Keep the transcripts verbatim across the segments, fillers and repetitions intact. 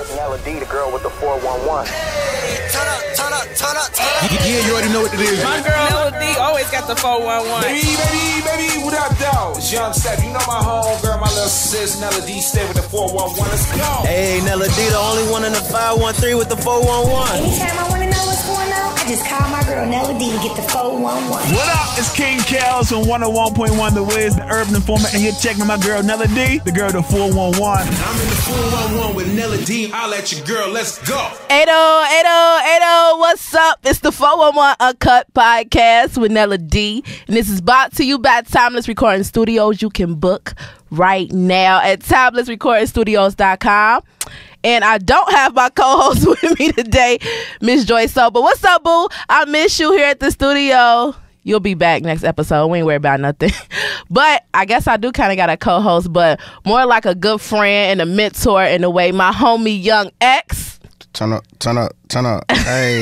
It's Melody, the girl with the four one one. Hey, turn up, turn up, turn up, turn up. Yeah, you already know what it is. My girl Melody always got the four one one. Baby, baby, baby, what up, though? It's Young Steph. You know my home girl, my little sis, Melody, stay with the four one one. Let's go. Hey, Melody, the only one in the five one three with the four one one. Anytime I want to know what's going on, I just call my girl Melody to get the four one one. What up? It's King Kels from one oh one point one The Wiz, the urban informant, and you're checking my girl Melody, the girl the four one one. I'm in the four one one with Melody. I'll let you, girl. Let's go. eight oh, eight oh, eight oh, what's up? It's the four one one UnCut Podcast with Melody, and this is brought to you by Timeless Recording Studios. You can book right now at timeless recording studios dot com. And I don't have my co-host with me today, Miss Joy So. But what's up, boo? I miss you here at the studio. You'll be back next episode. We ain't worried about nothing. But I guess I do kind of got a co-host, but more like a good friend and a mentor in a way. My homie, YoungEx. Turn up, turn up, turn up. Hey.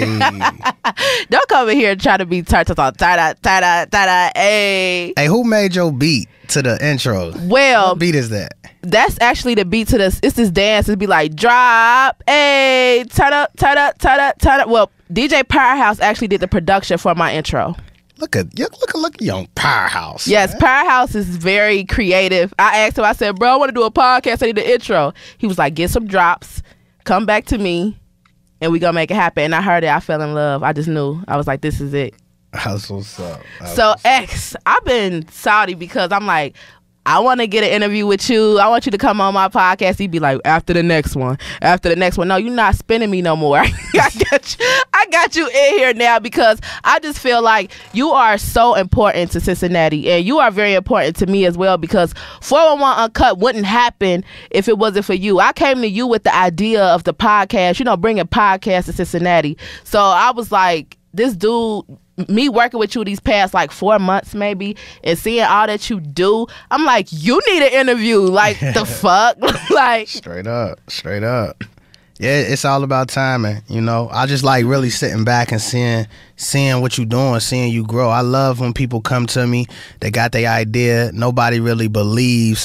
Don't come in here and try to be turtle talk. Ta-da, ta-da, ta-da, hey. Hey, who made your beat to the intro? Well, what beat is that? That's actually the beat to this. It's this dance. It'd be like, drop, hey, turn up, turn up, turn up, turn up. Well, D J Powerhouse actually did the production for my intro. Look at look, look, look at young Powerhouse. Yes, man. Powerhouse is very creative. I asked him, I said, bro, I want to do a podcast. I need the intro. He was like, get some drops, come back to me, and we gonna make it happen. And I heard it. I fell in love. I just knew. I was like, this is it. That's what's up. That's so, what's X, I've been salty because I'm like, I want to get an interview with you. I want you to come on my podcast. He'd be like, after the next one, after the next one. No, you're not spinning me no more. I got you. I got you in here now because I just feel like you are so important to Cincinnati, and you are very important to me as well, because four one one UnCut wouldn't happen if it wasn't for you. I came to you with the idea of the podcast, you know, bringing podcasts to Cincinnati. So I was like, this dude, me working with you these past like four months maybe, and seeing all that you do, I'm like, you need an interview. Like, the fuck? Like, straight up, straight up. Yeah, it's all about timing, you know. I just like really sitting back and seeing seeing what you doing, seeing you grow. I love when people come to me, they got their idea, nobody really believes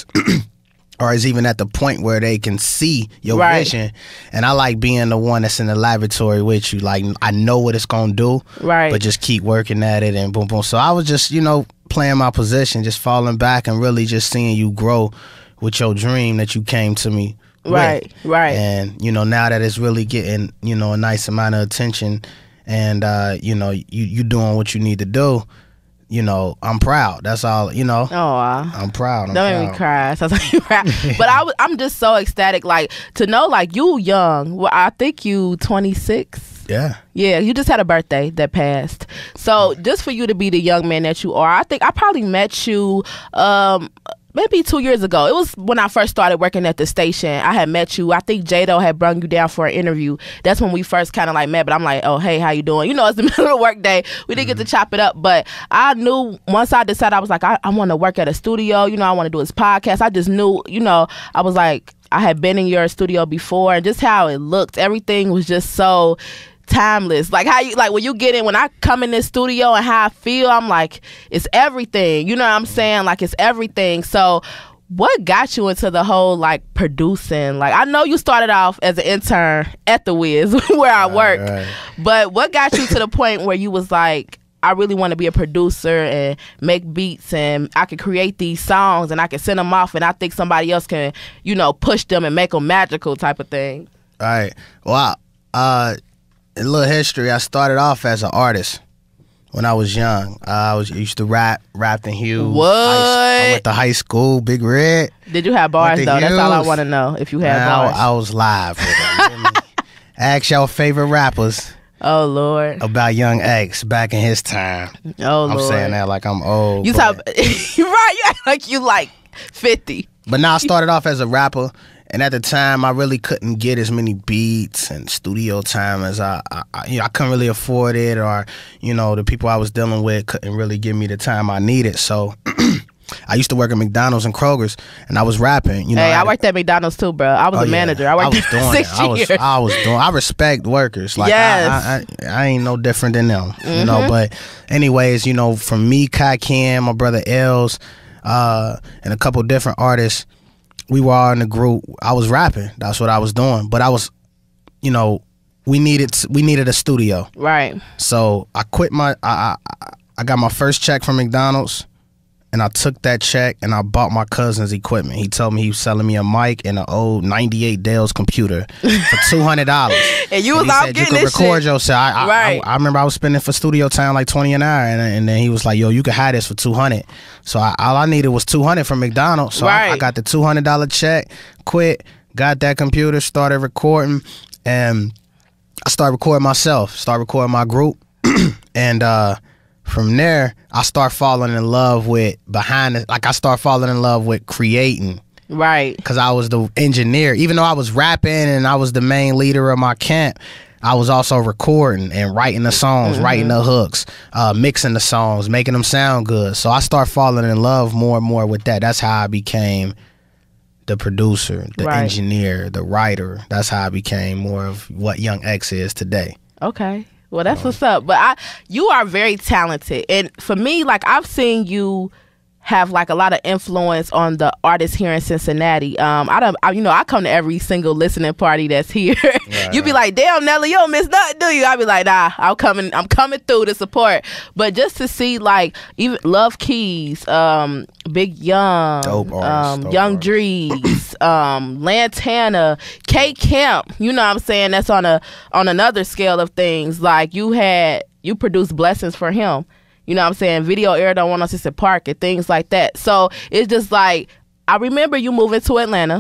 or is even at the point where they can see your right. vision. And I like being the one that's in the laboratory with you. Like, I know what it's going to do, right? But just keep working at it and boom, boom. So I was just, you know, playing my position, just falling back and really just seeing you grow with your dream that you came to me right, with. Right. And, you know, now that it's really getting, you know, a nice amount of attention and, uh, you know, you, you doing what you need to do, you know, I'm proud. That's all, you know. Oh, I'm proud. I'm don't proud. make me cry. Sounds like you cry. But I was, I'm just so ecstatic, like, to know, like, you young. Well, I think you twenty-six. Yeah. Yeah, you just had a birthday that passed. So just for you to be the young man that you are, I think I probably met you um, maybe two years ago. It was when I first started working at the station. I had met you. I think J-Do had brung you down for an interview. That's when we first kind of like met. But I'm like, oh, hey, how you doing? You know, it's the middle of the work day. We didn't mm-hmm. get to chop it up. But I knew once I decided, I was like, I, I want to work at a studio. You know, I want to do this podcast. I just knew, you know, I was like, I had been in your studio before, and just how it looked. Everything was just so timeless. Like how you, like when you get in, when I come in this studio and how I feel, I'm like, it's everything. You know what I'm saying? Like, it's everything. So what got you into the whole like producing? Like, I know you started off as an intern at the Wiz where I work, right, right. But what got you to the point where you was like, I really want to be a producer and make beats, and I can create these songs and I can send them off, and I think somebody else can, you know, push them and make them magical type of thing? All right. Well, uh, a little history. I started off as an artist when I was young. Uh, I was used to rap, rapped in Hughes. What? I, I went to high school, Big Red. Did you have bars though? Hughes. That's all I want to know. If you had Man, bars, I, I was live with them. Ask your favorite rappers. Oh Lord. About YoungEx back in his time. Oh Lord. I'm saying that like I'm old. You talk, you're right. You act like you like fifty. But now I started off as a rapper. And at the time, I really couldn't get as many beats and studio time as I, I, you know, I couldn't really afford it, or, you know, the people I was dealing with couldn't really give me the time I needed. So I used to work at McDonald's and Kroger's, and I was rapping. You know, hey, I, I worked at McDonald's too, bro. I was oh, a manager. Yeah. I worked I was doing six it. I was, years. I was doing. I respect workers. Like yes. I, I, I, I ain't no different than them. Mm-hmm. You know. But anyways, you know, from me, K Camp, my brother Els, uh, and a couple different artists, we were all in the group. I was rapping. That's what I was doing. But I was you know, we needed we needed a studio. Right. So I quit my I I, I got my first check from McDonald's. And I took that check and I bought my cousin's equipment. He told me he was selling me a mic and an old ninety-eight Dell's computer for two hundred dollars. And you and was out getting you could this record shit. yourself. I, I, right. I, I remember I was spending for studio time like twenty an hour. And, and then he was like, yo, you could have this for two hundred dollars. So I, all I needed was two hundred dollars from McDonald's. So right. I, I got the two hundred dollars check, quit, got that computer, started recording. And I started recording myself, started recording my group. and, uh, from there, I start falling in love with behind it. Like I start falling in love with creating. Right. Because I was the engineer. Even though I was rapping and I was the main leader of my camp, I was also recording and writing the songs, mm-hmm. writing the hooks, uh, mixing the songs, making them sound good. So I start falling in love more and more with that. That's how I became the producer, the right. engineer, the writer. That's how I became more of what YoungEx is today. Okay. Well, that's what's up. But I, you are very talented. And for me, like, I've seen you have, like, a lot of influence on the artists here in Cincinnati. Um, I don't, I, you know, I come to every single listening party that's here. Right. You be like, damn, Nelly, you don't miss nothing, do you? I be like, nah, I'm coming, I'm coming through to support. But just to see, like, even Love Keys, um, Big Young, dope artists, um, dope Young artists. Drees, um, Lantana, K Camp, you know what I'm saying? That's on a on another scale of things. Like, you had, you produced Blessings for him. You know what I'm saying? Video aired on one oh six at Park and things like that. So it's just like, I remember you moving to Atlanta.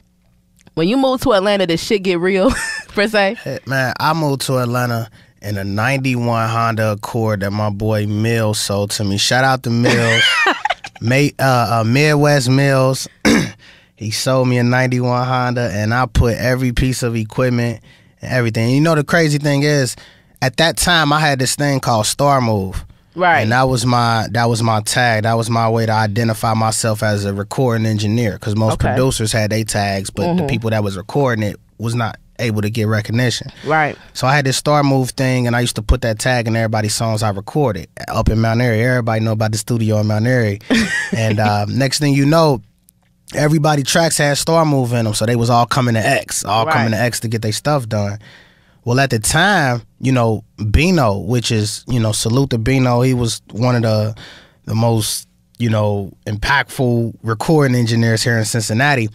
When you moved to Atlanta, did shit get real, per se? Hey, man, I moved to Atlanta in a ninety-one Honda Accord that my boy Mills sold to me. Shout out to Mills. Mate, uh, uh, Midwest Mills. He sold me a ninety-one Honda, and I put every piece of equipment and everything. And you know the crazy thing is, at that time, I had this thing called Star Move. Right. And that was my that was my tag. That was my way to identify myself as a recording engineer. Because most okay. producers had their tags, but mm-hmm. the people that was recording it was not able to get recognition. Right. So I had this Star Move thing, and I used to put that tag in everybody's songs I recorded up in Mount Airy. Everybody know about the studio in Mount Airy. And uh, next thing you know, everybody tracks had Star Move in them, so they was all coming to X, all right. coming to X to get their stuff done. Well, at the time, you know, Bino, which is, you know, salute to Bino. He was one of the the most, you know, impactful recording engineers here in Cincinnati.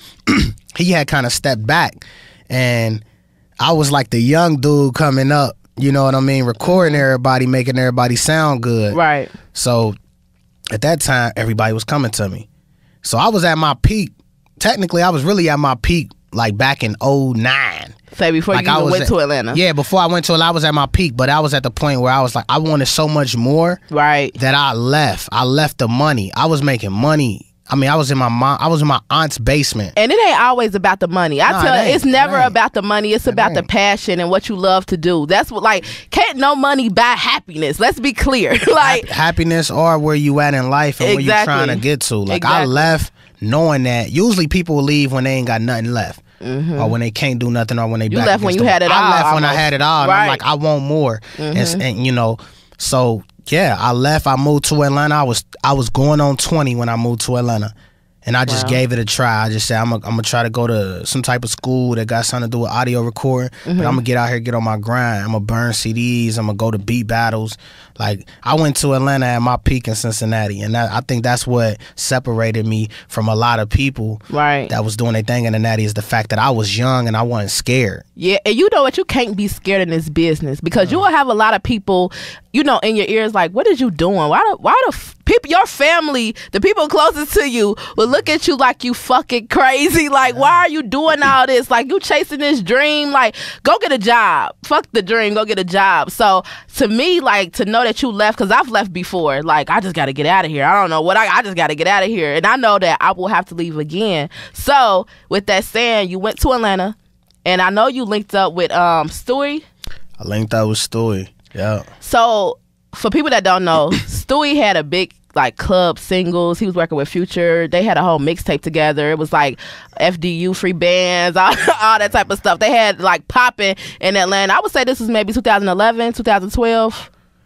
He had kind of stepped back, and I was like the young dude coming up, you know what I mean, recording everybody, making everybody sound good. Right. So at that time, everybody was coming to me. So I was at my peak. Technically, I was really at my peak, like back in oh nine. Say before like you even went at, to Atlanta. Yeah, before I went to Atlanta, I was at my peak, but I was at the point where I was like, I wanted so much more. Right. That I left. I left the money. I was making money. I mean, I was in my mom. I was in my aunt's basement. And it ain't always about the money. I nah, tell it you, it's never it about the money. It's it about ain't. the passion and what you love to do. That's what, like, can't no money buy happiness. Let's be clear. Like Hap- happiness or where you at in life and exactly. where you trying to get to. Like exactly. I left knowing that. Usually people will leave when they ain't got nothing left. Mm-hmm. Or when they can't do nothing, or when they you back left when you the had it I all. I left almost. when I had it all. And right. I'm like, I want more. Mm-hmm. And, and you know, so yeah, I left. I moved to Atlanta. I was I was going on twenty when I moved to Atlanta, and I just wow. gave it a try. I just said I'm gonna try to go to some type of school that got something to do with audio recording. Mm-hmm. But I'm gonna get out here, get on my grind. I'm gonna burn C Ds. I'm gonna go to beat battles. Like I went to Atlanta at my peak in Cincinnati, and that, I think that's what separated me from a lot of people right. that was doing their thing in the natty, is the fact that I was young and I wasn't scared. Yeah, and you know what? You can't be scared in this business because mm. you will have a lot of people, you know, in your ears like, "What is you doing? Why the why the f- people, your family, the people closest to you, will look at you like you fucking crazy. Like, yeah. why are you doing all this? Like, you chasing this dream? Like, go get a job. Fuck the dream. Go get a job." So to me, like, to know that you left, because I've left before. Like, I just got to get out of here. I don't know what I. I just got to get out of here, and I know that I will have to leave again. So with that saying, you went to Atlanta. And I know you linked up with um Stewie. I linked up with Stewie. Yeah. So for people that don't know, Stewie had a big like club singles. He was working with Future. They had a whole mixtape together. It was like F D U free bands, all, all that type of stuff. They had like popping in Atlanta. I would say this was maybe two thousand eleven, two thousand twelve.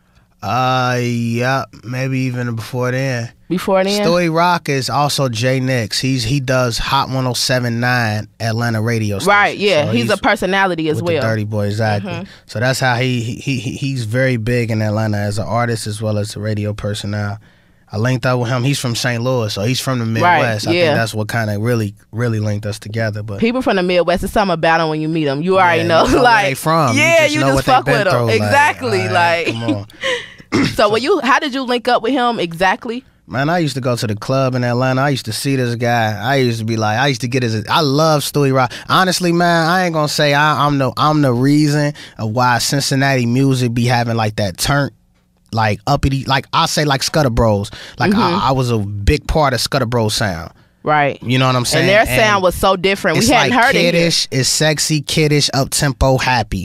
Uh, yeah, maybe even before then. Before then? Story Rock is also Jay Nix. He's He does Hot one oh seven point nine Atlanta radio station. Right, yeah. So he's, he's a personality as with well. The Dirty Boy, exactly. Mm-hmm. So that's how he, he he he's very big in Atlanta as an artist as well as a radio personnel. I linked up with him. He's from Saint Louis, so he's from the Midwest. Right, I yeah. think that's what kind of really, really linked us together. But people from the Midwest, it's something about them when you meet them. You already yeah, know, you know like where they from. Yeah, you just, you know just what fuck with them. Through. Exactly, like, like. Come on. So, when you, how did you link up with him exactly? Man, I used to go to the club in Atlanta. I used to see this guy. I used to be like, I used to get his. I love Stewie Rock. Honestly, man, I ain't gonna say I, I'm the I'm the reason of why Cincinnati music be having like that turn, like uppity, like I say like Scudder Bros. Like mm-hmm. I, I was a big part of Scudder Bros sound. Right. You know what I'm saying? And their sound and was so different. We hadn't like heard kiddish, it. It's sexy, kiddish, up tempo, happy.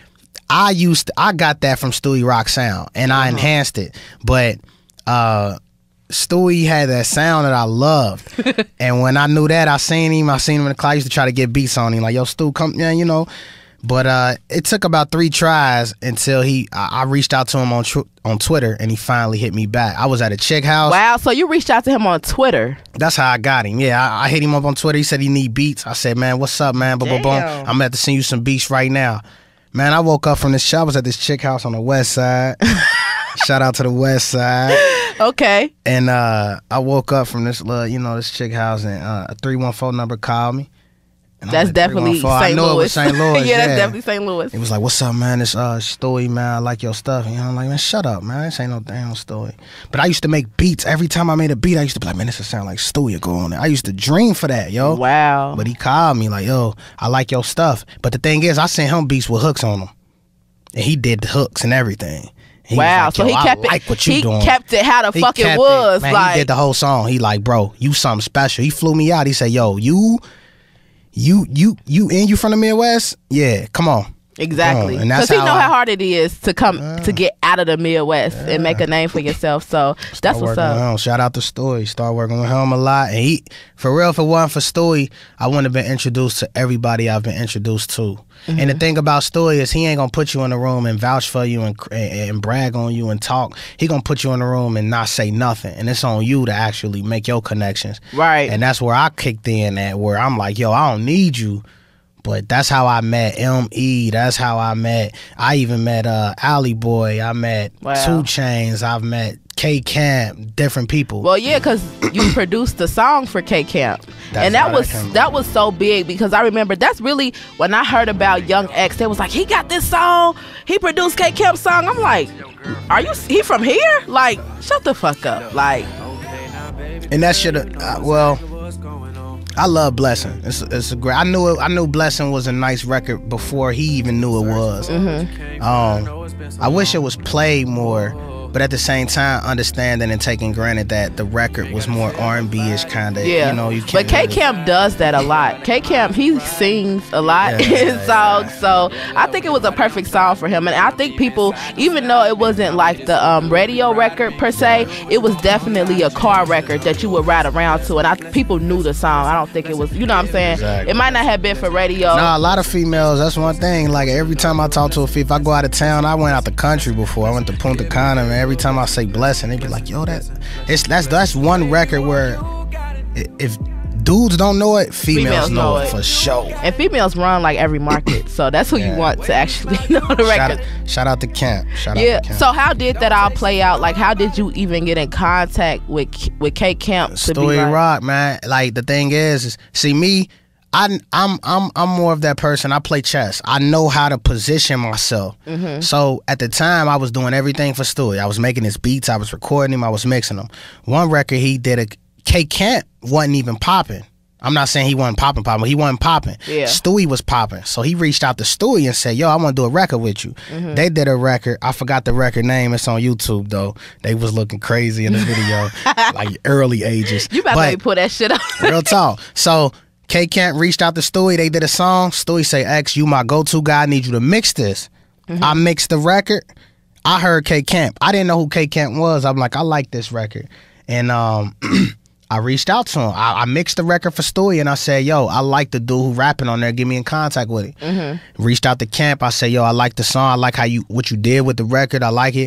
I used to, I got that from Stewie Rock sound and I mm-hmm. enhanced it. But uh Stewie had that sound that I loved. And when I knew that, I seen him, I seen him in the club. I used to try to get beats on him. Like, yo, Stu, come, yeah, you know. But uh, it took about three tries until he, I, I reached out to him on tr- on Twitter, and he finally hit me back. I was at a chick house. Wow, so you reached out to him on Twitter. That's how I got him. Yeah, I, I hit him up on Twitter. He said he need beats. I said, man, what's up, man? Boom, boom, boom. I'm about to send you some beats right now. Man, I woke up from this shop. I was at this chick house on the west side. Shout out to the west side. Okay. And uh, I woke up from this little, you know, this chick house, and uh, a three one four number called me. And that's like, definitely Saint I know Louis. It was Saint Louis. yeah, yeah, that's definitely Saint Louis. It was like, what's up, man? This uh, Stewie, man. I like your stuff. And, you know, I'm like, man, shut up, man. This ain't no damn Stewie. But I used to make beats. Every time I made a beat, I used to be like, man, this would sound like Stewie go on there. I used to dream for that, yo. Wow. But he called me like, yo, I like your stuff. But the thing is, I sent him beats with hooks on them. And he did the hooks and everything. He wow, like, so he kept I like it. What you he doing. kept it how the he fuck it was. It. Man, like he did the whole song. He like, bro, you something special. He flew me out. He said, yo, you, you, you, you, and you from the Midwest? Yeah, come on. Exactly, because he know I, how hard it is to come uh, to get out of the Midwest yeah. and make a name for yourself. So Start that's what's up. Shout out to Stewie. Start working with him a lot, and he, for real, if it wasn't for Stewie, I wouldn't have been introduced to everybody I've been introduced to. Mm-hmm. And the thing about Stewie is he ain't gonna put you in the room and vouch for you and, and and brag on you and talk. He gonna put you in the room and not say nothing, and it's on you to actually make your connections. Right. And that's where I kicked in at, where I'm like, yo, I don't need you. But that's how I met M E. That's how I met. I even met uh, Alley Boy. I met wow. Two Chainz. I've met K Camp. Different people. Well, yeah, because you produced the song for K Camp, that's and that was that, that was so big because I remember that's really when I heard about YoungEx. They was like, he got this song. He produced K Camp's song. I'm like, are you? He from here? Like, shut the fuck up. Like, and that should have. Uh, well. I love Blessing. It's it's a great. I knew it, I knew Blessing was a nice record before he even knew it was. Mm-hmm. Um, I wish it was played more, but at the same time, understanding and taking granted that the record was more R and B-ish kind of. Yeah. You know, you can't. But K Camp does that a lot. K Camp he sings a lot yeah, in his yeah, songs, yeah. so I think it was a perfect song for him. And I think people, even though it wasn't like the um, radio record per se, it was definitely a car record that you would ride around to, and I people knew the song. I don't think it was, you know what I'm saying? Exactly. It might not have been for radio. Nah, a lot of females. That's one thing. Like every time I talk to a female, if I go out of town, I went out the country before. I went to Punta Cana, and every time I say Blessing, they be like, yo, that it's that's that's one record where if dudes don't know it, females, females know, know it, it for sure. And females run like every market, so that's who yeah. you want to actually know the record. Shout out, shout out to Camp. Shout yeah. out to Camp. So how did that all play out? Like, how did you even get in contact with with K Camp? To Story be like- Rock, man. Like the thing is, is see me. I, I'm I'm I'm more of that person. I play chess. I know how to position myself. Mm-hmm. So at the time, I was doing everything for Stewie. I was making his beats. I was recording him. I was mixing them. One record he did, a K Camp wasn't even popping. I'm not saying he wasn't popping, popping. But he wasn't popping. Yeah. Stewie was popping. So he reached out to Stewie and said, yo, I want to do a record with you. Mm-hmm. They did a record. I forgot the record name. It's on YouTube, though. They was looking crazy in the video, like early ages. You about to put that shit up. Real talk. So K Camp reached out to Stewie. They did a song. Stewie say, X, you my go-to guy. I need you to mix this. Mm-hmm. I mixed the record. I heard K Camp. I didn't know who K Camp was. I'm like, I like this record. And um, I reached out to him. I, I mixed the record for Stewie, and I said, yo, I like the dude who rapping on there. Get me in contact with it. Mm-hmm. Reached out to Camp. I said, yo, I like the song. I like how you what you did with the record. I like it.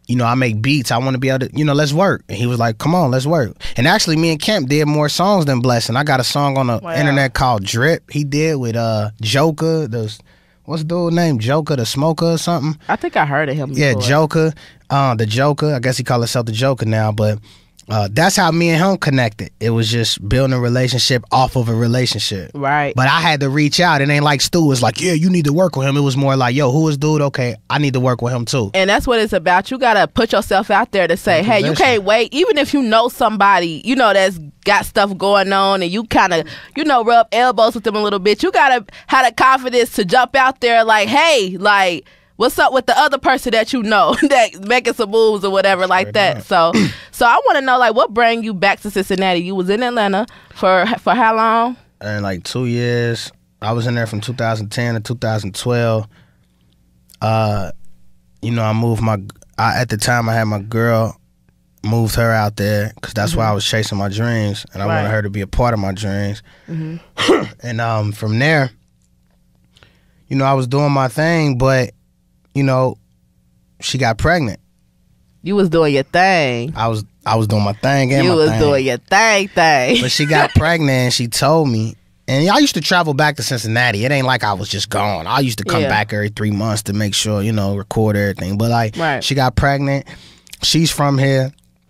you know, I make beats. I want to be able to, you know, let's work. And he was like, come on, let's work. And actually, me and Kemp did more songs than Blessing. I got a song on the wow. internet called Drip. He did with uh Joker. Those, what's the dude name? Joker, the Smoker or something? I think I heard of him before. Yeah, Joker. Uh, the Joker. I guess he called himself the Joker now, but uh, that's how me and him connected. It was just building a relationship off of a relationship. Right. But I had to reach out. It ain't like Stu was like, yeah, you need to work with him. It was more like, yo, who is dude? Okay, I need to work with him too. And that's what it's about. You got to put yourself out there to say, hey, you can't wait. Even if you know somebody, you know, that's got stuff going on and you kind of, you know, rub elbows with them a little bit. You got to have the confidence to jump out there like, hey, like, what's up with the other person that you know that making some moves or whatever like that? So, so I want to know, like, what brought you back to Cincinnati? You was in Atlanta for for how long? And like two years. I was in there from two thousand ten to two thousand twelve. Uh, you know, I moved my. I, at the time, I had my girl. Moved her out there because that's mm-hmm. why I was chasing my dreams, and I right. wanted her to be a part of my dreams. Mm-hmm. And um, from there, you know, I was doing my thing, but you know, she got pregnant. You was doing your thing. I was I was doing my thing and you my was thing. doing your thing thing. But she got pregnant and she told me. And I used to travel back to Cincinnati. It ain't like I was just gone. I used to come yeah. back every three months to make sure, you know, record everything. But like, right. she got pregnant. She's from here.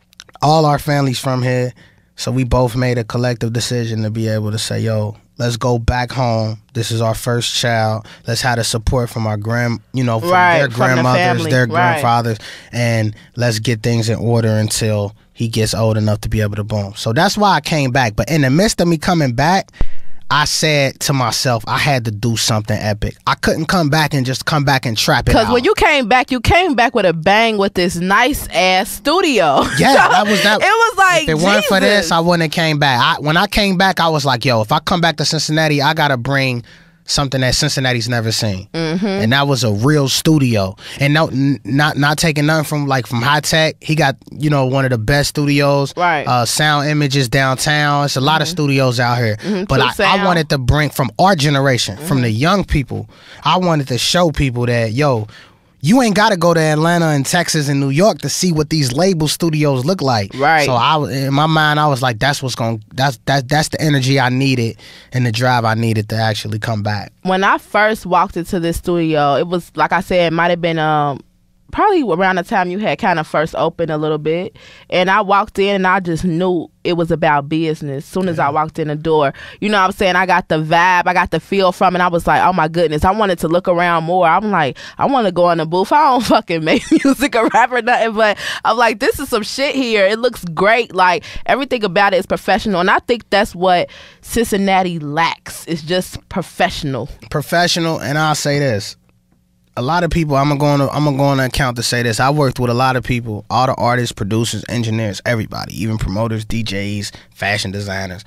All our family's from here. So we both made a collective decision to be able to say, yo, let's go back home. This is our first child. Let's have the support from our grand, you know, from right, their from grandmothers, the their right. grandfathers, and let's get things in order until he gets old enough to be able to boom. So that's why I came back. But in the midst of me coming back, I said to myself, I had to do something epic. I couldn't come back and just come back and trap it out. Because when you came back, you came back with a bang with this nice ass studio. Yeah, so that was that. It was like, if it Jesus. weren't for this, I wouldn't have came back. I, when I came back, I was like, yo, if I come back to Cincinnati, I gotta bring something that Cincinnati's never seen. Mm-hmm. And that was a real studio. And no, n- not not taking nothing from like from High Tech. He got, you know, one of the best studios. Right. Uh, Sound Images downtown. It's a lot mm-hmm. of studios out here. Mm-hmm. But I, I wanted to bring from our generation, mm-hmm. from the young people, I wanted to show people that, yo, you ain't got to go to Atlanta and Texas and New York to see what these label studios look like. Right. So I, in my mind, I was like, that's what's going. That's that. That's the energy I needed and the drive I needed to actually come back. When I first walked into this studio, it was like I said, it might have been um probably around the time you had kind of first opened a little bit, and I walked in and I just knew it was about business. As soon as yeah. I walked in the door, you know what I'm saying, I got the vibe, I got the feel from it. I was like, oh my goodness, I wanted to look around more. I'm like, I want to go in the booth. I don't fucking make music or rap or nothing, but I'm like, this is some shit here. It looks great. Like, everything about it is professional, and I think that's what Cincinnati lacks. It's just professional. Professional, and I'll say this. A lot of people, I'm going to I'm gonna go on an account to say this. I worked with a lot of people, all the artists, producers, engineers, everybody, even promoters, D Js, fashion designers.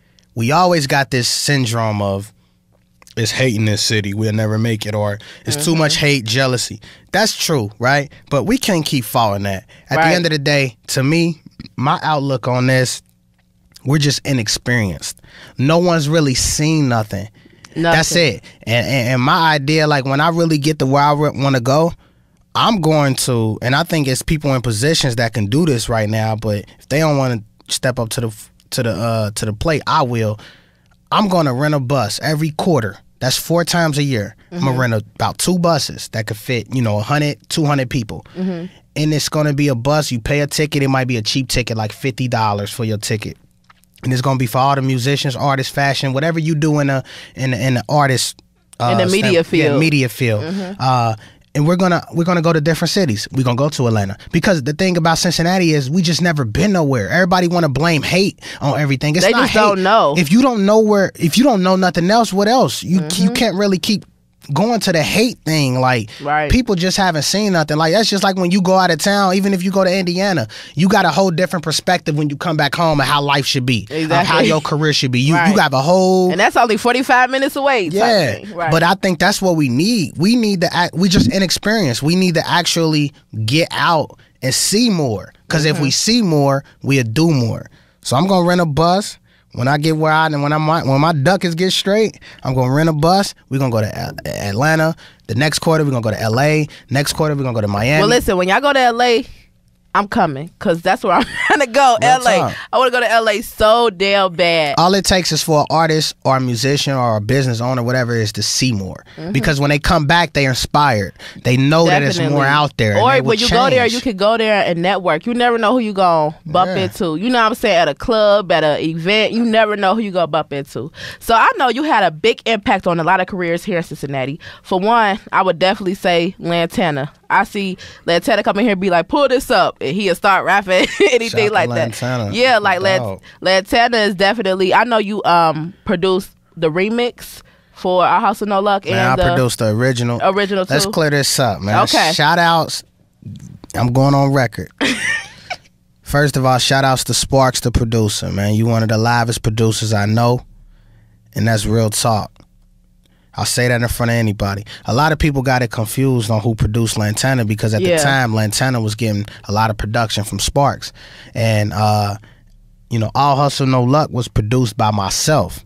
We always got this syndrome of, it's hate in this city, we'll never make it, or it's mm-hmm. too much hate, jealousy. That's true, right? But we can't keep following that. At right. the end of the day, to me, my outlook on this, we're just inexperienced. No one's really seen nothing. Nothing. That's it. And, and and my idea, like when I really get to where I want to go, I'm going to, and I think it's people in positions that can do this right now. But if they don't want to step up to the to the uh, to the plate, I will. I'm going to rent a bus every quarter. That's four times a year. Mm-hmm. I'm gonna rent a, about two buses that could fit, you know, one hundred, two hundred people. Mm-hmm. And it's going to be a bus. You pay a ticket. It might be a cheap ticket, like fifty dollars for your ticket. And it's gonna be for all the musicians, artists, fashion, whatever you do in the in the, in the artist uh, in the media stand, field. Yeah, media field. Mm-hmm. Uh, and we're gonna we're gonna go to different cities. We're gonna go to Atlanta because the thing about Cincinnati is we just never been nowhere. Everybody want to blame hate on everything. It's they not just hate. don't know. If you don't know where, if you don't know nothing else, what else? You mm-hmm. you can't really keep going to the hate thing. Like right. people just haven't seen nothing. Like that's just like when you go out of town, even if you go to Indiana, you got a whole different perspective when you come back home of how life should be, exactly. of how your career should be. You right. you got a whole, and that's only forty-five minutes away. Yeah, right. But I think that's what we need. We need to act. We just inexperienced. We need to actually get out and see more. Because mm-hmm. if we see more, we'll do more. So I'm gonna rent a bus. When I get where I and when I'm when my duckets get straight, I'm gonna rent a bus. We're gonna go to A- Atlanta. The next quarter we're gonna go to L A. Next quarter we're gonna go to Miami. Well, listen, when y'all go to L A, I'm coming because that's where I'm trying to go. Real L A. talk. I want to go to L A so damn bad. All it takes is for an artist or a musician or a business owner, whatever it is, to see more. Mm-hmm. Because when they come back, they're inspired. They know Definitely. that it's more out there. Or and when you change. go there, you can go there and network. You never know who you gonna bump Yeah. into. You know what I'm saying? At a club, at an event, you never know who you gonna bump into. So I know you had a big impact on a lot of careers here in Cincinnati. For one, I would definitely say Lantana. I see Lantana come in here and be like, pull this up, and he'll start rapping, anything Shout like to that. Lantana. Yeah, like Lant- Dog. Lantana is definitely. I know you um produced the remix for Our House of No Luck. Man, and I the produced the original. original too. Let's clear this up, man. Okay. Shout outs. I'm going on record. First of all, shout outs to Sparks, the producer, man. You one of the livest producers I know, and that's real talk. I'll say that in front of anybody. A lot of people got it confused on who produced Lantana because at Yeah. the time, Lantana was getting a lot of production from Sparks. And, uh, you know, All Hustle No Luck was produced by myself,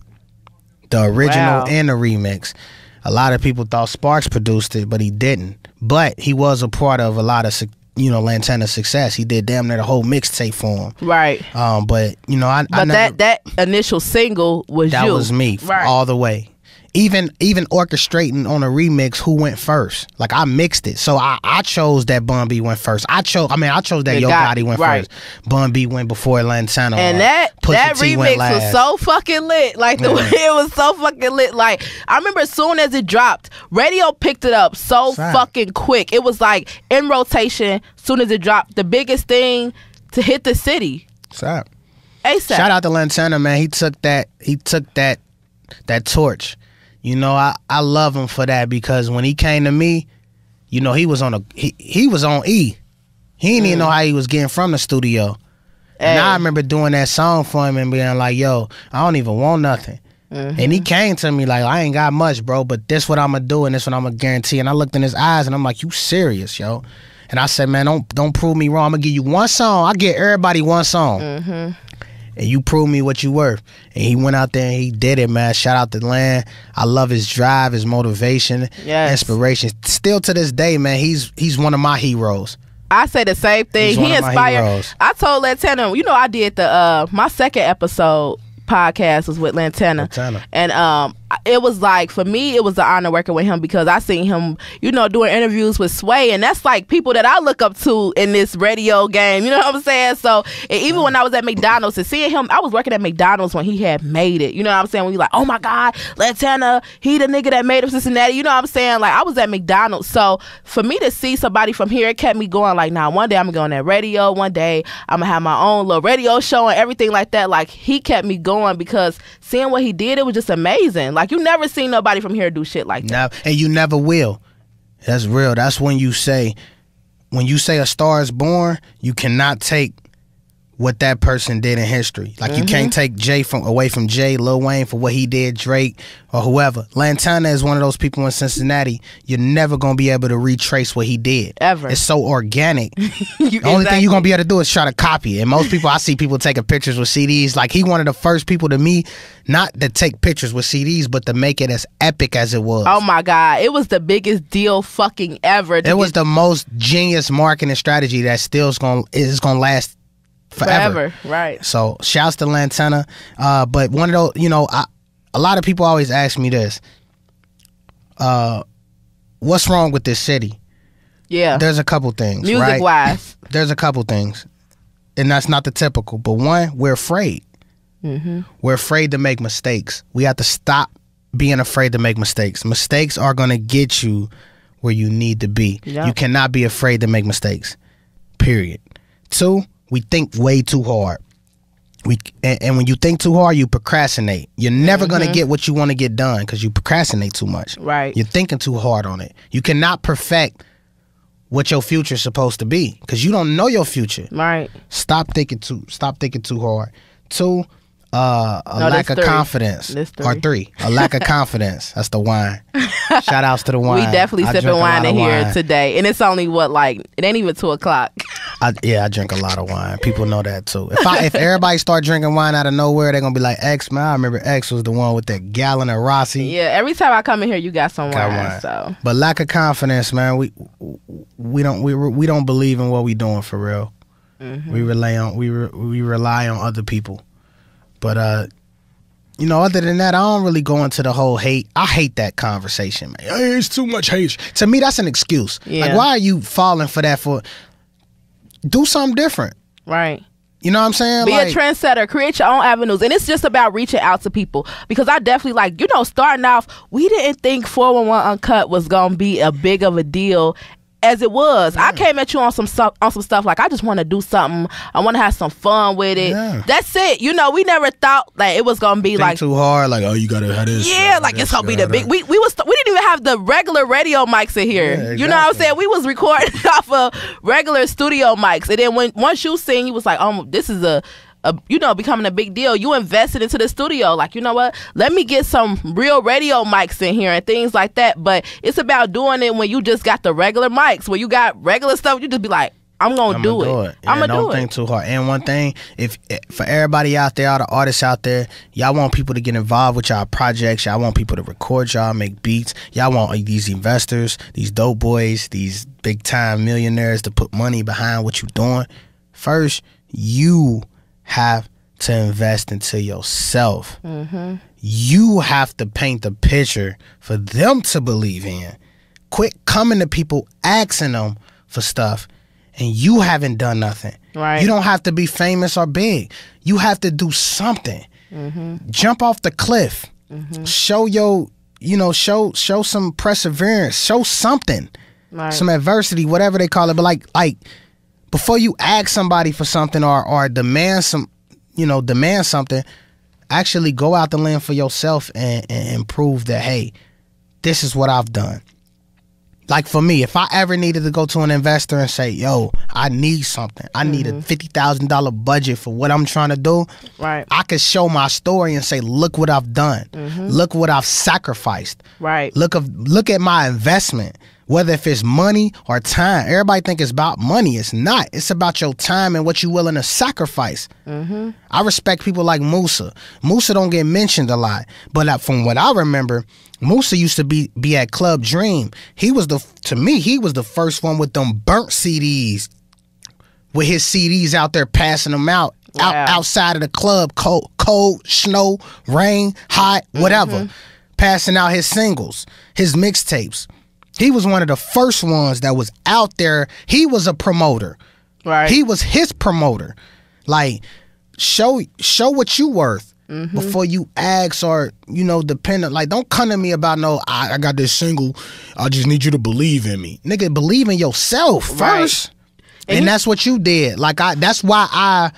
the original Wow. and the remix. A lot of people thought Sparks produced it, but he didn't. But he was a part of a lot of, su- you know, Lantana's success. He did damn near the whole mixtape for him. Right. Um, but, you know, I, But I never, that that initial single was that you. was me Right. all the way. Even even orchestrating on a remix, who went first? Like I mixed it, so I, I chose that Bun B went first. I chose, I mean, I chose that The Yo guy- Gotti went right. first. Bun B went before Lantana. And or that Pusha that T remix went was last. so fucking lit. Like the Yeah. way it was so fucking lit. Like I remember as soon as it dropped, radio picked it up so Fact. fucking quick. It was like in rotation. Soon as it dropped, the biggest thing to hit the city Stop. ASAP. Shout out to Lantana, man. He took that. He took that. That torch. You know, I, I love him for that because when he came to me, you know, he was on a he, he was on E. He didn't even know how he was getting from the studio. And Hey. I remember doing that song for him and being like, yo, I don't even want nothing. Mm-hmm. And he came to me like, I ain't got much, bro, but this what I'm gonna do and this what I'm gonna guarantee. And I looked in his eyes and I'm like, you serious, yo? And I said, man, don't don't prove me wrong. I'm gonna give you one song. I get everybody one song. Mm-hmm. And you prove me what you worth. And he went out there and he did it, man. Shout out to Land. I love his drive, his motivation, Yes. inspiration. Still to this day, man, he's he's one of my heroes. I say the same thing. He's He one of my inspired. heroes. I told Lantana, you know, I did the uh my second episode podcast was with Lantana. Lantana. And um it was like, for me, it was an honor working with him because I seen him, you know, doing interviews with Sway, and that's like people that I look up to in this radio game, you know what I'm saying? So and even when I was at McDonald's and seeing him, I was working at McDonald's when he had made it, you know what I'm saying? When you're like, oh my God, Lantana, he the nigga that made up Cincinnati, you know what I'm saying? Like I was at McDonald's, so for me to see somebody from here, it kept me going like, nah, one day I'm gonna go on that radio, one day I'm gonna have my own little radio show and everything like that. Like he kept me going because seeing what he did, it was just amazing. Like you never seen nobody from here do shit like that. Now, and you never will. That's real. That's when you say, when you say a star is born, you cannot take what that person did in history. Like you can't take Jay from away from Jay, Lil Wayne for what he did, Drake or whoever. Lantana is one of those people in Cincinnati. You're never gonna be able to retrace what he did. Ever. It's so organic. You- The only thing exactly. you're gonna be able to do is try to copy it. And most people, I see people taking pictures with C Ds. Like he one of the first people to me, not to take pictures with C Ds, but to make it as epic as it was. Oh my God, it was the biggest deal fucking ever. to It was get the most genius marketing strategy that still is gonna is gonna last forever. forever, right? So shouts to Lantana. Uh, but one of those, you know, I, a lot of people always ask me this. Uh, what's wrong with this city? Yeah, There's a couple things, music right? wise. There's a couple things, and that's not the typical. But one, we're afraid. Mm-hmm. We're afraid to make mistakes. We have to stop being afraid to make mistakes. Mistakes are gonna get you where you need to be. Yep. You cannot be afraid to make mistakes. Period. Two, we think way too hard. We and, and when you think too hard, you procrastinate. You're never Mm-hmm. gonna get what you want to get done because you procrastinate too much. Right. You're thinking too hard on it. You cannot perfect what your future is supposed to be because you don't know your future. Right. Stop thinking too. Stop thinking too hard. Two, uh, a No, lack that's of three. confidence. That's Or three. three, a lack of confidence. That's the wine. Shout outs to the wine. We definitely I sipping drink a wine lot in of here wine. today, and it's only what, like, it ain't even two o'clock. I, yeah, I drink a lot of wine. People know that too. If I, if everybody start drinking wine out of nowhere, they're gonna be like, X, man, I remember X was the one with that gallon of Rossi. Yeah, every time I come in here, you got some Got wine, wine. So. But lack of confidence, man. We we don't we we don't believe in what we doing for real. Mm-hmm. We rely on we re, we rely on other people. But uh, you know, other than that, I don't really go into the whole hate. I hate that conversation, man. Hey, it's too much hate. To me, that's an excuse. Yeah. Like, why are you falling for that? For do something different. Right. You know what I'm saying? Be like, a trendsetter. Create your own avenues. And it's just about reaching out to people. Because I definitely, like, you know, starting off, we didn't think four one one Uncut was going to be a big of a deal as it was. Yeah. I came at you on some stuff, on some stuff like, I just want to do something. I want to have some fun with it. Yeah. That's it. You know, we never thought like it was going to be think like too hard. Like, oh, you got to have this. Yeah, like it's going to be the big. We we was we didn't even have the regular radio mics in here. Yeah, exactly. You know what I'm saying? We was recording off of regular studio mics. And then when once you sing, you was like, oh, this is a A, you know, becoming a big deal. You invested into the studio. Like, you know what? Let me get some real radio mics in here and things like that. But it's about doing it when you just got the regular mics. When you got regular stuff, you just be like, I'm gonna I'm do, gonna it. do it. Yeah, I'm gonna don't do think it. too hard. And one thing, if for everybody out there, all the artists out there, y'all want people to get involved with y'all projects. Y'all want people to record y'all, make beats. Y'all want like, these investors, these dope boys, these big time millionaires to put money behind what you doing. First, you have to invest into yourself. Mm-hmm. You have to paint the picture for them to believe in. Quit coming to people asking them for stuff and you haven't done nothing. Right. You don't have to be famous or big. You have to do something. Mm-hmm. Jump off the cliff. Mm-hmm. Show your, you know, show show some perseverance. Show something. Right. Some adversity, whatever they call it. But like like before you ask somebody for something or or demand some you know, demand something, actually go out the limb for yourself and, and prove that, hey, this is what I've done. Like for me, if I ever needed to go to an investor and say, yo, I need something. I mm-hmm. need a fifty thousand dollars budget for what I'm trying to do. Right. I could show my story and say, look what I've done. Mm-hmm. Look what I've sacrificed. Right. Look of look at my investment. Whether if it's money or time. Everybody think it's about money. It's not. It's about your time and what you're willing to sacrifice. Mm-hmm. I respect people like Musa. Musa don't get mentioned a lot. But from what I remember, Musa used to be, be at Club Dream. He was the, to me, he was the first one with them burnt C Ds. With his C Ds out there passing them out. Wow. Out, outside of the club, cold, cold, snow, rain, hot, whatever. Mm-hmm. Passing out his singles, his mixtapes. He was one of the first ones that was out there. He was a promoter. Right. He was his promoter. Like, show show what you worth mm-hmm. before you ask or, you know, dependent. Like, don't come to me about, no, I, I got this single. I just need you to believe in me. Nigga, believe in yourself first. Right. And, and that's what you did. Like, I that's why I,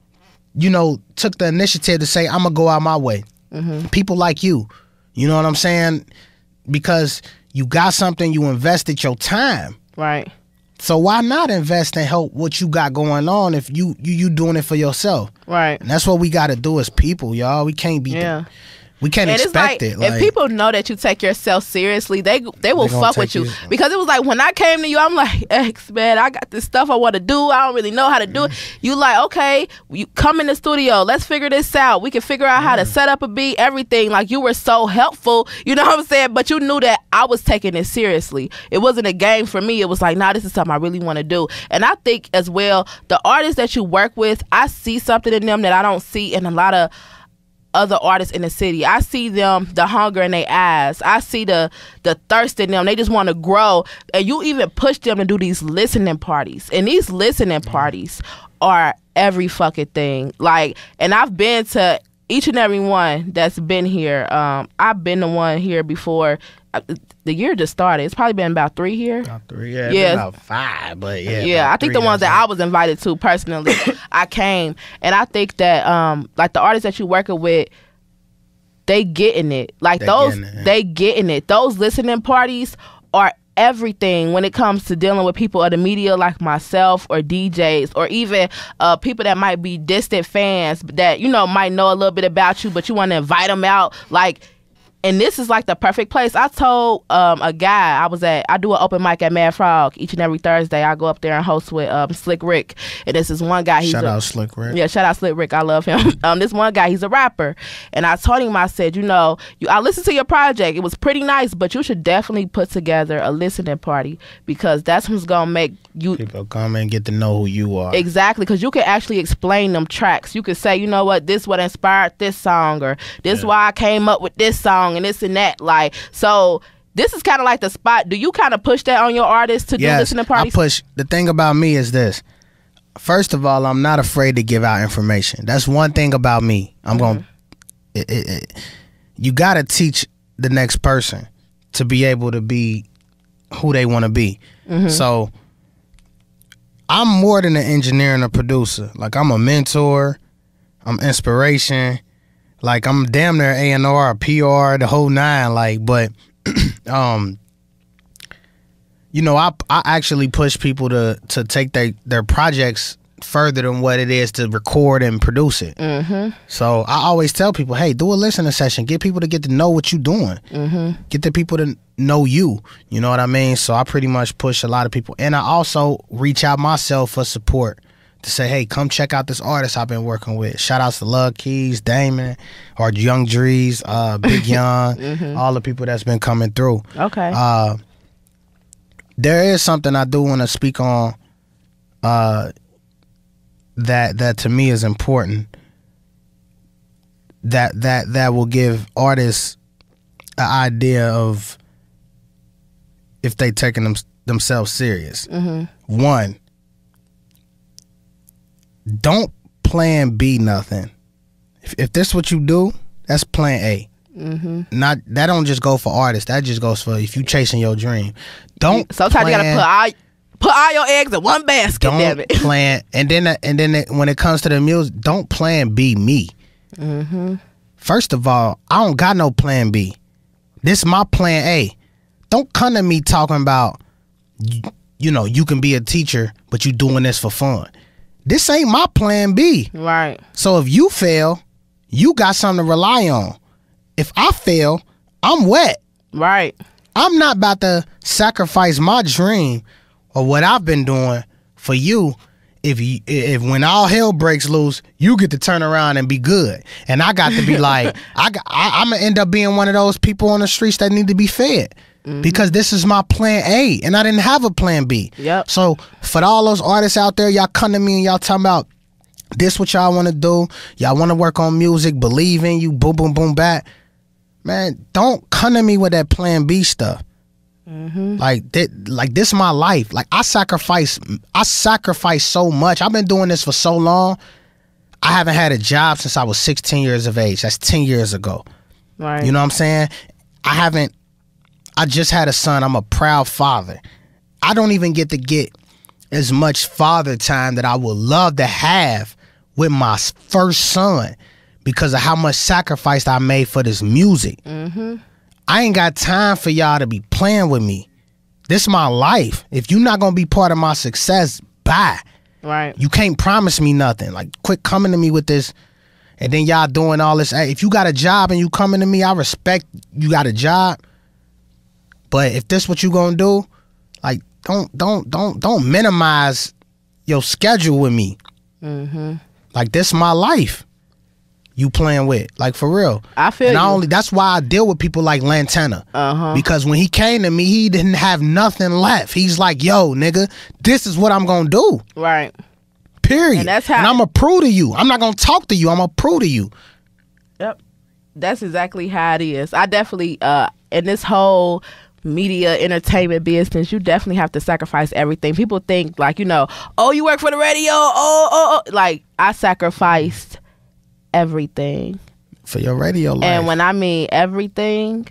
you know, took the initiative to say, I'm going to go out my way. Mm-hmm. People like you. You know what I'm saying? Because you got something, you invested your time. Right. So why not invest and help what you got going on if you you, you doing it for yourself? Right. And that's what we got to do as people, y'all. We can't be... Yeah. The, we can't and expect it's like, it. Like, if people know that you take yourself seriously, they they will fuck with you. you. Because it was like, when I came to you, I'm like, X, man, I got this stuff I want to do. I don't really know how to do mm. it. You like, okay, you come in the studio. Let's figure this out. We can figure out mm. how to set up a beat, everything. Like, you were so helpful. You know what I'm saying? But you knew that I was taking it seriously. It wasn't a game for me. It was like, nah, this is something I really want to do. And I think as well, the artists that you work with, I see something in them that I don't see in a lot of other artists in the city. I see them, the hunger in their eyes. I see the the thirst in them. They just want to grow. And you even push them to do these listening parties. And these listening parties are every fucking thing. Like, and I've been to each and every one that's been here. Um, I've been the one here before. The year just started. It's probably been about three here. About three, yeah. Yeah. About five, but yeah. Yeah, I think the ones that I was invited to personally, I came. And I think that, um, like, the artists that you working with, they getting it. Like, they those, getting it. they getting it. Those listening parties are everything when it comes to dealing with people of the media like myself or D Js or even uh, people that might be distant fans that, you know, might know a little bit about you, but you want to invite them out. Like, And this is like the perfect place. I told um, a guy, I was at, I do an open mic at Mad Frog each and every Thursday. I go up there and host with um, Slick Rick. And this is one guy. He's shout a, out Slick Rick. Yeah, shout out Slick Rick. I love him. um, this one guy, he's a rapper. And I told him, I said, you know, you, I listened to your project. It was pretty nice, but you should definitely put together a listening party because that's what's going to make you. People come and get to know who you are. Exactly, because you can actually explain them tracks. You could say, you know what, this what inspired this song, or this yeah. why I came up with this song and this and that. Like, so this is kind of like the spot. Do you kind of push that on your artists to yes, do listening parties? I push. The thing about me is this. First of all, I'm not afraid to give out information. That's one thing about me. I'm mm-hmm. going it, it, it, you got to teach the next person to be able to be who they want to be. Mm-hmm. So I'm more than an engineer and a producer. Like, I'm a mentor. I'm inspiration. Like, I'm damn near A and R, P R, the whole nine. Like, but, um, you know, I I actually push people to to take their their projects further than what it is to record and produce it. Mm-hmm. So I always tell people, hey, do a listening session. Get people to get to know what you're doing. Mm-hmm. Get the people to know you. You know what I mean? So I pretty much push a lot of people, and I also reach out myself for support. To say, hey, come check out this artist I've been working with. Shout outs to Love Keys, Damon, or Young Drees, uh, Big Young, mm-hmm. all the people that's been coming through. Okay. Uh, there is something I do want to speak on uh, that that to me is important. That that that will give artists an idea of if they taking them themselves serious. Mm-hmm. One. Don't plan B nothing. If, if this what you do, that's plan A. Mm-hmm. Not that don't just go for artists. That just goes for if you chasing your dream. Don't. Sometimes plan, you gotta put all put all your eggs in one basket. Don't damn it. plan, and then and then when it comes to the music, don't plan B me. Mm-hmm. First of all, I don't got no plan B. This is my plan A. Don't come to me talking about you, you know you can be a teacher, but you doing this for fun. This ain't my plan B. Right. So if you fail, you got something to rely on. If I fail, I'm wet. Right. I'm not about to sacrifice my dream or what I've been doing for you. If you, if when all hell breaks loose, you get to turn around and be good, and I got to be like, I, got, I I'm gonna end up being one of those people on the streets that need to be fed. Mm-hmm. Because this is my plan A, and I didn't have a plan B. Yep. So for all those artists out there, y'all come to me and y'all talking about this what y'all want to do. Y'all want to work on music, believe in you, boom, boom, boom, back. Man, don't come to me with that plan B stuff. Mm-hmm. Like that, like this is my life. Like I sacrifice, I sacrifice so much. I've been doing this for so long. I haven't had a job since I was sixteen years of age. That's ten years ago. Right. You know what I'm saying? I haven't. I just had a son. I'm a proud father. I don't even get to get as much father time that I would love to have with my first son because of how much sacrifice I made for this music. Mm-hmm. I ain't got time for y'all to be playing with me. This is my life. If you're not going to be part of my success, bye. Right. You can't promise me nothing. Like, quit coming to me with this. And then y'all doing all this. If you got a job and you coming to me, I respect you got a job. But if this what you gonna do, like don't don't don't don't minimize your schedule with me. Mm-hmm. Like this is my life. You playing with, like for real. I feel. And you. I only that's why I deal with people like Lantana. Uh-huh. Because when he came to me, he didn't have nothing left. He's like, yo, nigga, this is what I'm gonna do. Right. Period. And that's how. And I'm gonna prove to you. I'm not gonna talk to you. I'm gonna prove to you. Yep. That's exactly how it is. I definitely uh in this whole media entertainment business, you definitely have to sacrifice everything. People think like, you know, oh, you work for the radio, oh, oh, oh. Like I sacrificed everything for your radio life. And when I mean everything,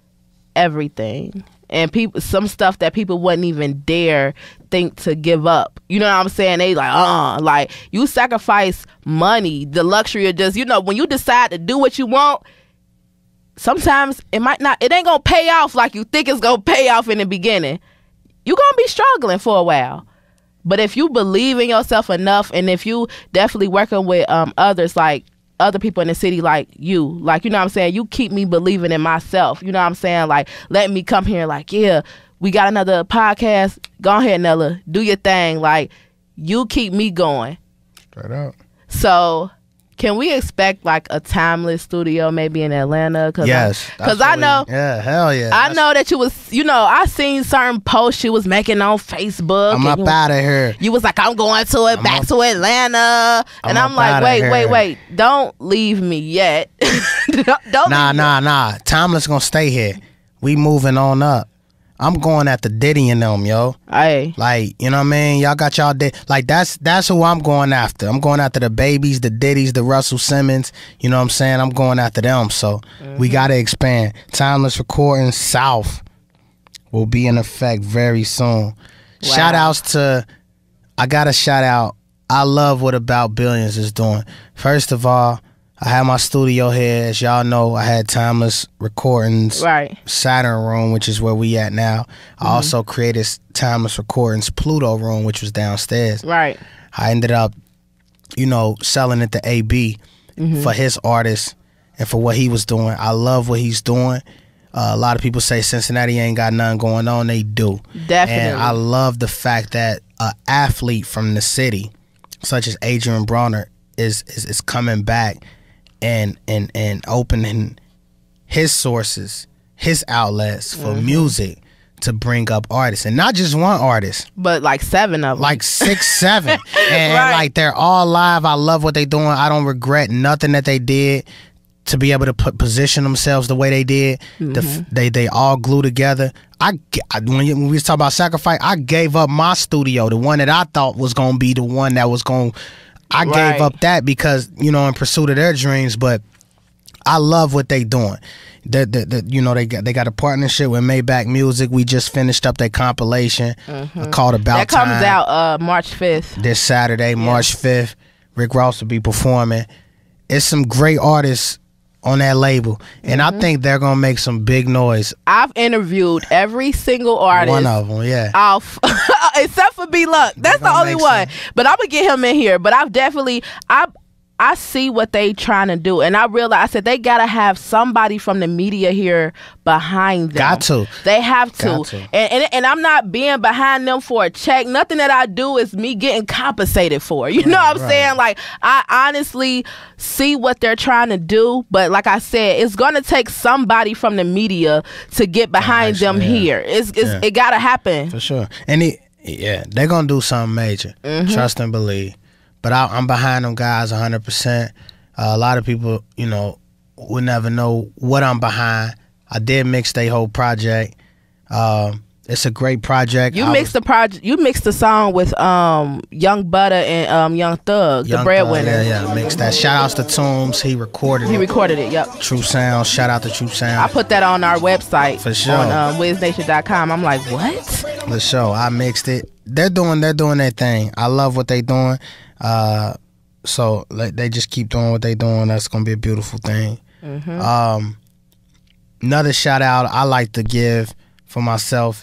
everything. And people, some stuff that people wouldn't even dare think to give up. You know what I'm saying? They like, uh, like you sacrifice money, the luxury of just, you know, when you decide to do what you want, sometimes it might not, it ain't gonna pay off like you think it's gonna pay off in the beginning. You're gonna be struggling for a while. But if you believe in yourself enough, and if you definitely working with um others, like other people in the city like you. Like, you know what I'm saying? You keep me believing in myself. You know what I'm saying? Like, let me come here like, yeah, we got another podcast. Go ahead, Nella. Do your thing. Like, you keep me going. Straight up. So, can we expect like a Timeless studio maybe in Atlanta? Cause yes. Because I know. We, yeah, hell yeah. I that's, know that you was, you know, I seen certain posts you was making on Facebook. I'm up out of here. You was like, I'm going to it, I'm back up, to Atlanta. I'm and I'm like, wait, wait, wait. Don't leave me yet. don't, don't Nah, leave nah, me. nah. Timeless gonna stay here. We moving on up. I'm going after Diddy and them, yo. Aye. Like, you know what I mean? Y'all got y'all day. Like, that's that's who I'm going after. I'm going after the Babies, the Diddies, the Russell Simmons. You know what I'm saying? I'm going after them. So mm-hmm. we got to expand. Timeless Recordings South will be in effect very soon. Wow. Shout outs to, I got to shout out. I love what About Billions is doing. First of all, I had my studio here. As y'all know, I had Timeless Recordings right. Saturn Room, which is where we at now. I mm-hmm. also created Timeless Recordings Pluto Room, which was downstairs. Right. I ended up, you know, selling it to A B mm-hmm. for his artists and for what he was doing. I love what he's doing. Uh, a lot of people say Cincinnati ain't got nothing going on. They do. Definitely. And I love the fact that an athlete from the city, such as Adrian Bronner, is is, is coming back and and and opening his sources, his outlets for mm-hmm. music to bring up artists, and not just one artist, but like seven of them, like six, seven, and, right. like they're all live. I love what they're doing. I don't regret nothing that they did to be able to put position themselves the way they did. Mm-hmm. The, they they all glue together. I, I when, you, when we was talking about sacrifice, I gave up my studio, the one that I thought was gonna be the one that was gonna. I right. gave up that because, you know, in pursuit of their dreams, but I love what they doing. The, the, the, you know, they got they got a partnership with Maybach Music. We just finished up their compilation mm-hmm. called About That comes Time. out uh, March fifth. This Saturday, yeah. March fifth. Rick Ross will be performing. It's some great artists on that label, and mm-hmm. I think they're gonna make some big noise. I've interviewed every single artist. One of them, yeah. Off, except for B Luck. That's the only one. Some. But I'm gonna get him in here. But I've definitely, I, I see what they trying to do, and I realize I said they gotta have somebody from the media here behind them. Got to. They have to. Got to. And, and and I'm not being behind them for a check. Nothing that I do is me getting compensated for. You right, know what I'm right. saying? Like, I honestly see what they're trying to do, but like I said, it's gonna take somebody from the media to get behind Gosh, them yeah. here. It's, it's yeah. it gotta happen for sure. And it, yeah, they're gonna do something major. Mm-hmm. Trust and believe. But I, I'm behind them guys one hundred percent. Uh, a lot of people, you know, would never know what I'm behind. I did mix their whole project. Um, it's a great project. You I mixed was, the project. You mixed the song with um, Young Butter and um, Young Thug, Young the breadwinner. Thug, yeah, yeah, mixed that. Shout outs to Toombs. He recorded he it. He recorded it. Yep. True Sound. Shout out to True Sound. I put that on our website for sure on um, wiz nation dot com. I'm like, what? For sure. I mixed it. They're doing. They're doing their thing. I love what they're doing. Uh, so like, they just keep doing what they doing. That's gonna be a beautiful thing. Mm-hmm. Um, another shout out I like to give for myself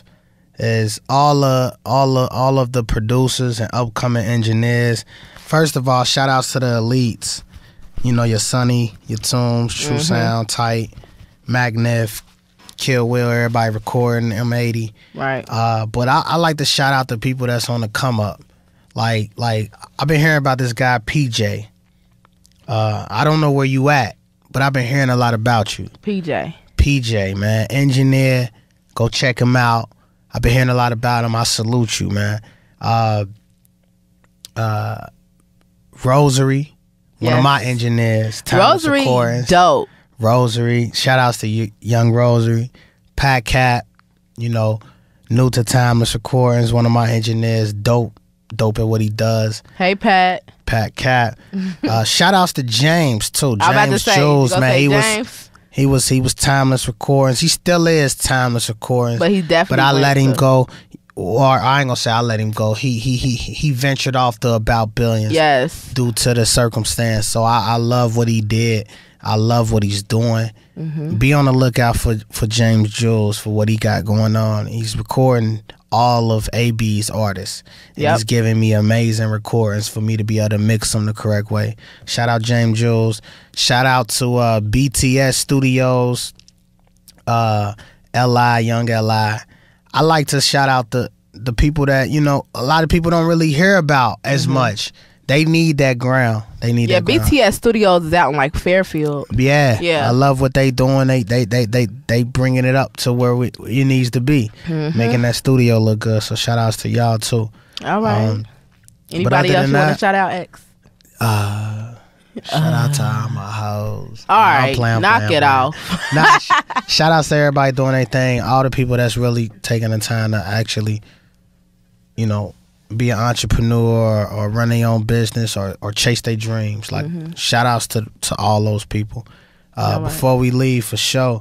is all of all of all of the producers and upcoming engineers. First of all, shout outs to the elites. You know, your Sonny, your Toombs, True mm-hmm. Sound, Tight, Magnif, Kill Will, everybody recording, M eighty. Right. Uh, but I, I like to shout out the people that's on the come up. Like, like I've been hearing about this guy P J. Uh, I don't know where you at, but I've been hearing a lot about you. P J. P J, man, engineer. Go check him out. I've been hearing a lot about him. I salute you, man. Uh, uh, Rosary, yes. one of my engineers. Rosary, dope. Rosary, shout outs to you, Young Rosary. Pat Cap, you know, new to Timeless Recordings, one of my engineers, dope. Dope at what he does. Hey, Pat. Pat Cap. Uh, shout outs to James too. I'm about to James say, Jules, man. He James? was he was he was Timeless Recordings. He still is Timeless Recordings. But he definitely. But I let him to... go. Or I ain't gonna say I let him go. He he he he ventured off to About Billions. Yes. Due to the circumstance. So I, I love what he did. I love what he's doing. Mm-hmm. Be on the lookout for, for James Jules, for what he got going on. He's recording all of A B's artists. And yep. He's giving me amazing recordings for me to be able to mix them the correct way. Shout out James Jules. Shout out to uh, B T S Studios, uh, L I, Young L I. I like to shout out the, the people that, you know, a lot of people don't really hear about as mm-hmm. much. They need that ground. They need yeah, that ground. B T S Studios is out in like Fairfield. Yeah, yeah. I love what they doing. They they they they they bringing it up to where we, it needs to be, mm-hmm. making that studio look good. So shout outs to y'all too. All right. Um, Anybody else you want to shout out, X? Uh, shout uh, out to all my hoes. All right, playing, knock playing, it playing. off. Nah, sh shout outs to everybody doing their thing. All the people that's really taking the time to actually, you know, be an entrepreneur or run their own business or, or chase their dreams. Like mm-hmm. shout outs to, to all those people. Uh, right. Before we leave for show,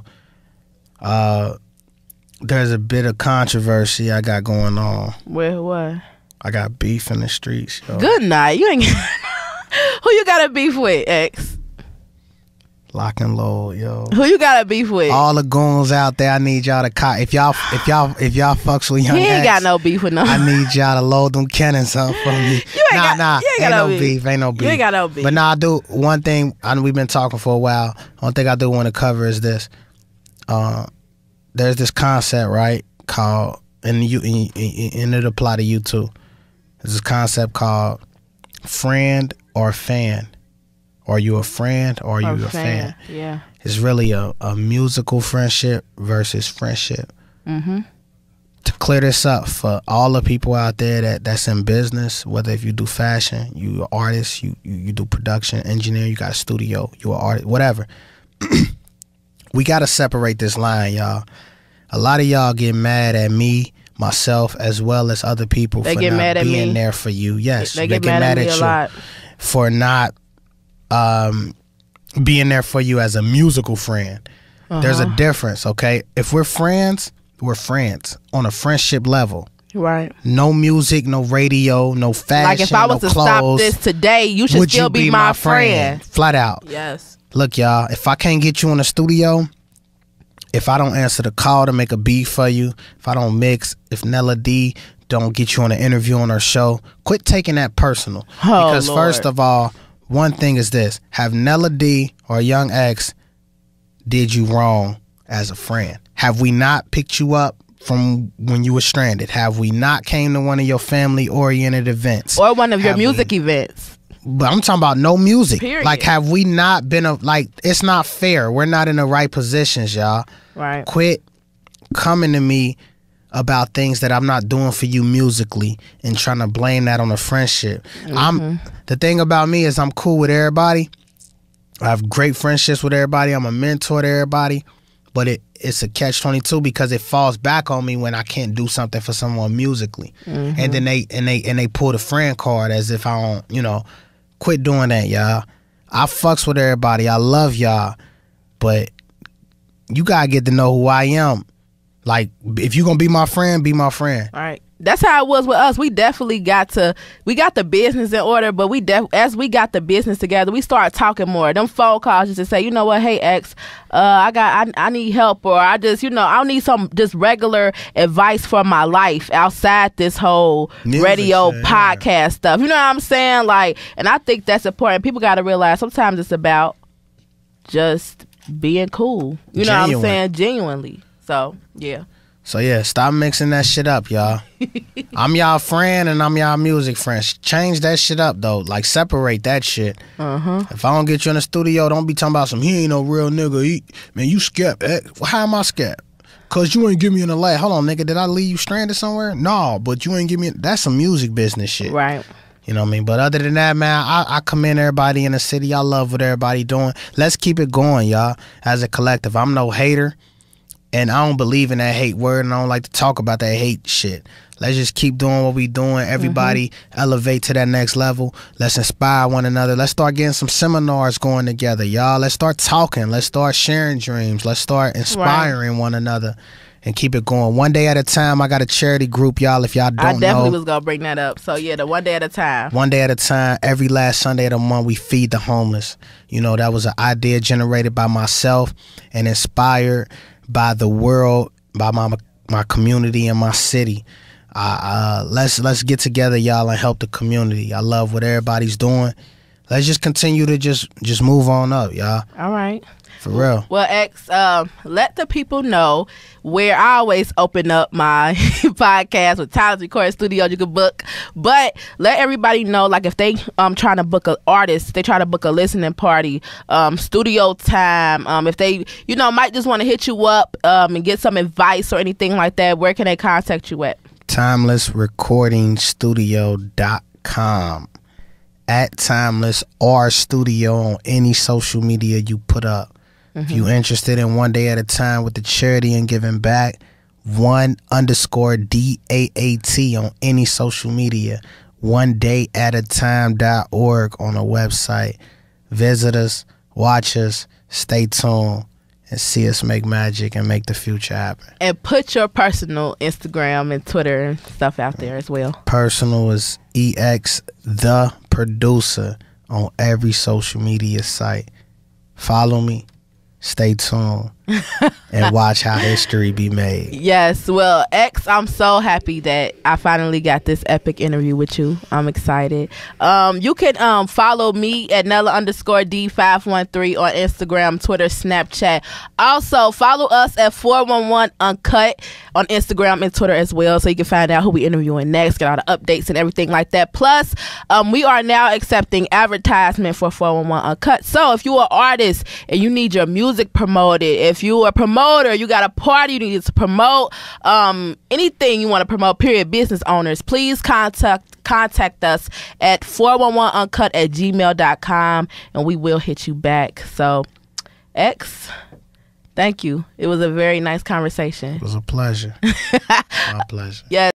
uh, there's a bit of controversy I got going on. Where what? I got beef in the streets. Yo. Good night. You ain't who you got a beef with, X? Lock and load, yo. Who you got a beef with? All the goons out there, I need y'all to cop. If y'all, if y'all, if y'all fucks with Young He ain't X, got no beef with no. I need y'all to load them cannons up for me. You ain't nah, got, nah, you ain't, ain't got no beef. beef. Ain't no beef. You ain't got no beef. But nah, I do one thing. I know we've been talking for a while. One thing I do want to cover is this. Uh, there's this concept, right? Called and you and it apply to you too. There's this concept called friend or fan. Are you a friend or are you or a fan? fan? Yeah. It's really a, a musical friendship versus friendship. Mm-hmm. To clear this up for all the people out there that, that's in business, whether if you do fashion, you an artist, you, you, you do production, engineer, you got a studio, you an artist, whatever. We got to separate this line, y'all. A lot of y'all get mad at me, myself, as well as other people they for get not mad at being me. there for you. Yes, they, they get, get mad, mad at, at, me you a lot. for not um, being there for you as a musical friend. Uh-huh. There's a difference, okay? If we're friends, we're friends on a friendship level. Right. No music, no radio, no fashion, like if I was no to clothes, stop this today, you should still you be, be my, my friend. friend. Flat out. Yes. Look, y'all, if I can't get you in the studio, if I don't answer the call to make a beat for you, if I don't mix, if Nella D don't get you on an interview on her show, quit taking that personal. Oh, because Lord. First of all, one thing is this: have Nella D or Young X did you wrong as a friend? Have we not picked you up from when you were stranded? Have we not came to one of your family-oriented events? Or one of your have music we, events? But I'm talking about no music. Period. Like, have we not been a, like, it's not fair. We're not in the right positions, y'all. Right. Quit coming to me about things that I'm not doing for you musically and trying to blame that on a friendship. Mm-hmm. I'm the thing about me is I'm cool with everybody. I have great friendships with everybody. I'm a mentor to everybody. But it, it's a catch twenty-two because it falls back on me when I can't do something for someone musically. Mm-hmm. And then they and they and they pull the friend card as if I don't, you know, quit doing that, y'all. I fucks with everybody. I love y'all. But you gotta get to know who I am. Like, if you gonna be my friend, be my friend. All right. That's how it was with us. We definitely got to, we got the business in order, but we def, as we got the business together, we started talking more. Them phone calls just to say, you know what, hey X, uh, I got, I, I need help, or I just, you know, I need some just regular advice for my life outside this whole Music radio shit, podcast yeah. stuff. You know what I'm saying? Like, and I think that's important. People got to realize sometimes it's about just being cool. You know Genuine. what I'm saying? Genuinely. So, yeah. So, yeah, stop mixing that shit up, y'all. I'm y'all friend and I'm y'all music friend. Change that shit up, though. Like, separate that shit. Uh-huh. If I don't get you in the studio, don't be talking about some, he ain't no real nigga. He, man, you skep. Eh? How am I skep? Because you ain't give me in the lay. Hold on, nigga. Did I leave you stranded somewhere? No, but you ain't give me. That's some music business shit. Right. You know what I mean? But other than that, man, I, I commend everybody in the city. I love what everybody doing. Let's keep it going, y'all, as a collective. I'm no hater. And I don't believe in that hate word, and I don't like to talk about that hate shit. Let's just keep doing what we doing. Everybody mm-hmm. elevate to that next level. Let's inspire one another. Let's start getting some seminars going together, y'all. Let's start talking. Let's start sharing dreams. Let's start inspiring right. one another. and keep it going. One day at a time. I got a charity group, y'all. If y'all don't know, I definitely know, was gonna bring that up. So yeah, the one day at a time. One day at a time. Every last Sunday of the month, we feed the homeless. You know, that was an idea generated by myself and inspired by the world, by my my community and my city. Uh, uh, let's let's get together, y'all, and help the community. I love what everybody's doing. Let's just continue to just just move on up, y'all. All right. For real. Well, X, um, let the people know where I always open up my podcast with Timeless Recording Studio you can book. But let everybody know, like, if they um trying to book an artist, they try to book a listening party, um, studio time, um, if they, you know, might just want to hit you up um and get some advice or anything like that, where can they contact you at? Timeless Recording Studio dot com. At Timeless or Studio on any social media you put up. Mm-hmm. If you're interested in One Day at a Time with the charity and giving back, one underscore D A A T on any social media. one day at a time dot org on the website. Visit us, watch us, stay tuned, and see us make magic and make the future happen. And put your personal Instagram and Twitter and stuff out there as well. Personal is E X the producer on every social media site. Follow me, stay tuned, and watch how history be made. Yes, well, X, I'm so happy that I finally got this epic interview with you. I'm excited. Um, you can um follow me at Nella underscore D five one three on Instagram, Twitter, Snapchat. Also, follow us at four one one UnCut on Instagram and Twitter as well, so you can find out who we interviewing next, get all the updates and everything like that. Plus, um, we are now accepting advertisement for four one one UnCut. So if you're an artist and you need your music promoted, if you're a promoter, you got a party you need to promote, um, anything you want to promote, period, business owners, please contact contact us at four one one uncut at gmail dot com, and we will hit you back. So, X, thank you. It was a very nice conversation. It was a pleasure. My pleasure. Yes.